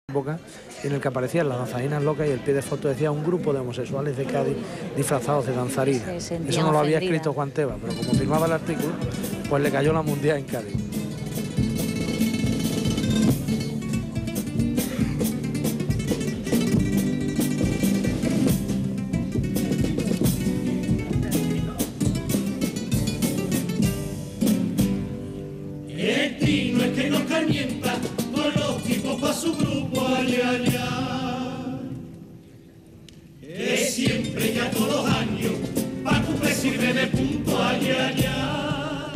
época en el que aparecían las danzarinas locas y el pie de foto decía un grupo de homosexuales de Cádiz disfrazados de danzarinas. Eso no lo había escrito Juan Tebas, pero como firmaba el artículo, pues le cayó la mundial en Cádiz. No es que nos calienta con los tipos pa' su grupo allá, que siempre ya todos los años pa' cumplir sirve de punto allá.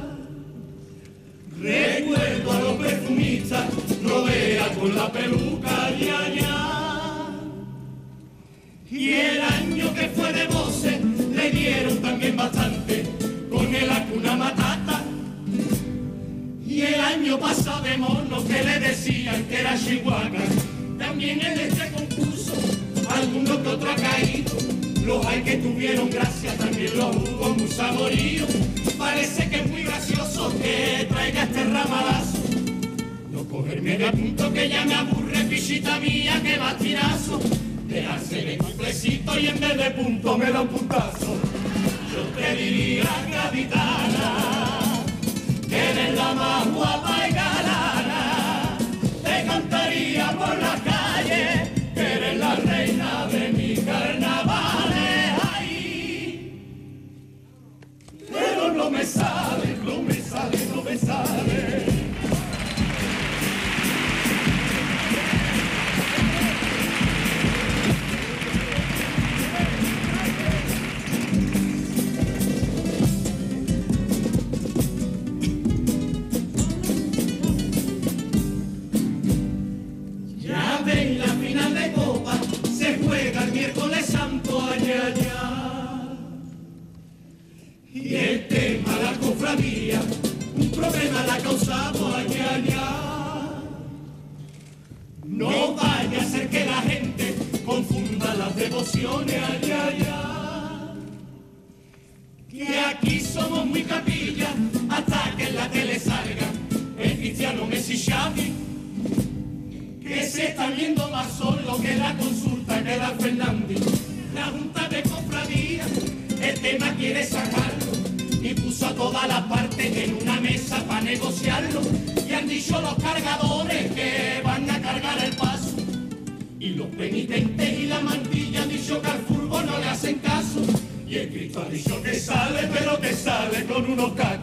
Recuerdo a los perfumistas, no vea con la peluca allá. Y el año que fue de voces le dieron también bastante con el Hakuna Matata. Y el año pasado de mono que le decían que era Chihuahua. También en este concurso, algunos que otro ha caído. Los hay que tuvieron gracia, también los hubo muy saborío. Parece que es muy gracioso que traiga este ramalazo. No cogerme de punto que ya me aburre, pichita mía, que va tirazo. Dejarse de cumplecito y en vez de punto me da un puntazo. Yo te diría, capitana, que eres la más guapa y galana, te cantaría por la calle, que eres la reina de mis carnavales, ay, pero no me sale, no me sale, no me sale. Miércoles santo allá, y el tema la cofradía, un problema la causamos allá. No vaya a ser que la gente confunda las devociones allá. Que aquí somos muy capilla hasta que en la tele salga el Cristiano Messi Xavi, que se está viendo más solo que la consulta que da Fernández. La Junta de Cofradía el tema quiere sacarlo y puso a todas las partes en una mesa para negociarlo. Y han dicho los cargadores que van a cargar el paso, y los penitentes y la mantilla han dicho que al furbo no le hacen caso. Y el Cristo ha dicho que sale, pero que sale con unos carros.